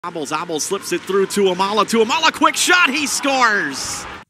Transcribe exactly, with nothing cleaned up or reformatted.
Ābols, Ābols slips it through to Ābols, to Ābols, quick shot, he scores!